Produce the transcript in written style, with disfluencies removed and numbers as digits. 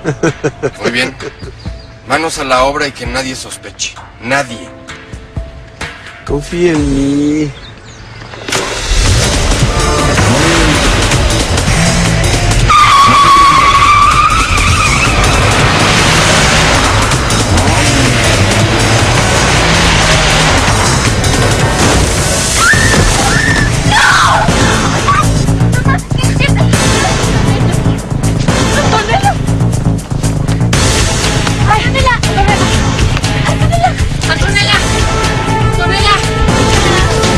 Muy bien. Manos a la obra y que nadie sospeche. Nadie. Confía en mí.